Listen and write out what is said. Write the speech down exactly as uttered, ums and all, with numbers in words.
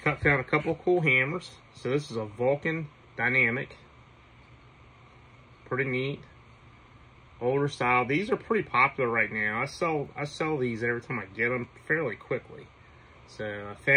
found a couple of cool hammers. So this is a Vulcan Dynamic. Pretty neat. Older style. These are pretty popular right now. I sell I sell these every time I get them fairly quickly. So I found